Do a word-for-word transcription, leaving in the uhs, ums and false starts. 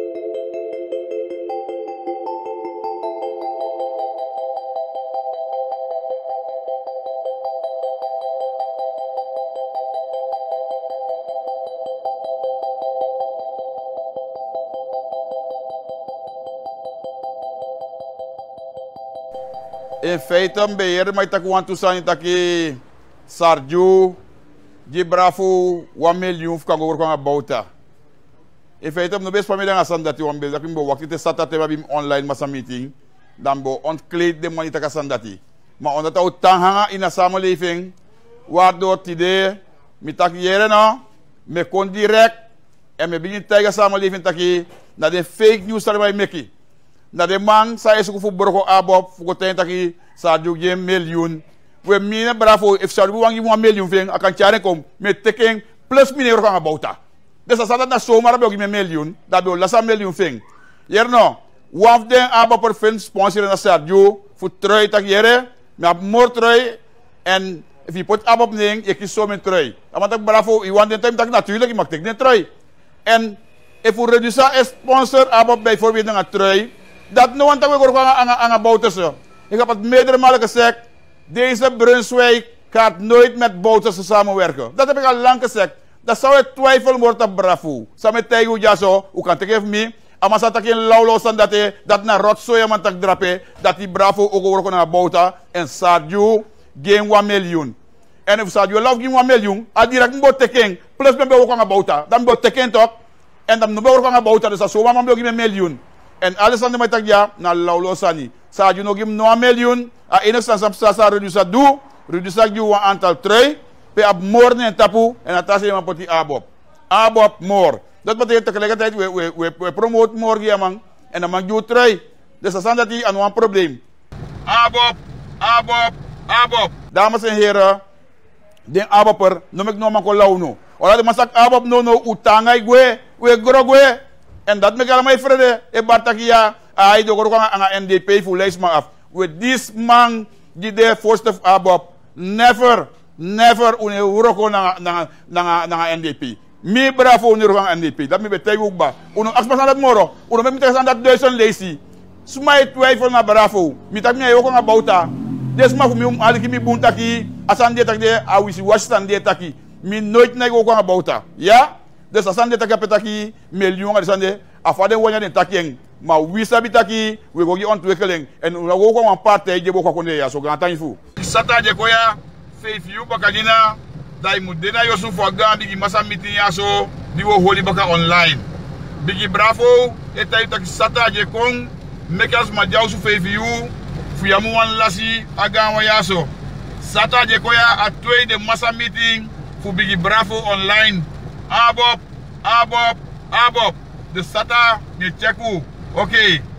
Em feito, também, mas está com quantos anos aqui, Sarju, de bravo, o milhão fica agora com a bolta. Em feito, não vejo para mim a ação daqui, o ambiente aqui, o aqui tem sata teve online massa meeting, dambo on click de money taka sandati. Ma on ta utang hanga ina sama living, wardo tide, mi tak yere no, me kon direct, e me bini taiga sama living taki, na de fake news tari mai meki. Na de man sa esu fu broko abo fu tenta ki sa jugye million we mine bravo if sa bu wangi one million fen akan chare kom me teken plus mine ro kan abouta desa sa na so mara be me million da be la sa million fen yerno waf den abo per fen sponsor na sa ju fu troi tak yere me ab more troi en if you put abo ning ek so men troi amata bravo i want den time tak natuurlijk ik mak tek den troi en if we reduce a sponsor abo bijvoorbeeld na troi dat no one tawe gorko ang ang bouters yo. Ik heb het meerdere malen gezegd, deze Brunswijk gaat nooit met bouters samenwerken. Dat heb ik al lang gezegd. Dat zou het twijfel worden bravo. Samen tegen jou zo, hoe kan het even me? Ama sa takin laulo san dat dat na rotsoya man tak drape dat die bravo ook gorko na bouta en Sadio game one million. En if Sadio love game one million, a direct mbo teken plus me be ook aan bouta. Dan mbo teken toch en dan mbo gorko na bouta dus so man mbo game million. En alles aan de metagya na laulo sani. Sa you no give no million a innocent sa sa reduce du reduce you one aantal trui pe ab morne en tapu en atase man poti abop. Abop more. Dat betekent tegelijkertijd we we we, we promote more gi man en dan mag you trui. Dus dat zijn dat die aan een probleem. Abop, abop, abop. Dames en heren, den abopper noem ik no man ko launo. Ora de masak abop no no utanga gwe we grogwe. En dat me allemaal vrede. E batakia ai do goro aan N D P voor lijst maar af. With this man die de first of abop never never une uroko na na na na N D P. Mi bravo une uroko N D P. Dat me betay ook ba. Uno aspas dat moro. Uno me metes aan dat duizend lazy. Smai twijfel na bravo. Mi tak me yoko na bauta. Des ma mi um aliki mi bunta ki asande tak de awisi wastan de taki. Mi nooit na yoko na bauta. Ja? Dus asande tak petaki miljoen asande afade wanya den takien ma wisa bitaki we go gi ontwikkeling en we go ko een partij je boko konde ya so gantan fu sata je koya fe fiu bakadina dai mudena yosu fo gandi gi masa meeting ya so di wo holi baka online bigi bravo etay tak sata je kon mekas ma jaw su fe fiu fu yamu wan lasi aga wa ya so sata je koya a twee de masa meeting fu bigi bravo online abop abop abop de sata de cheku. Oké. Okay.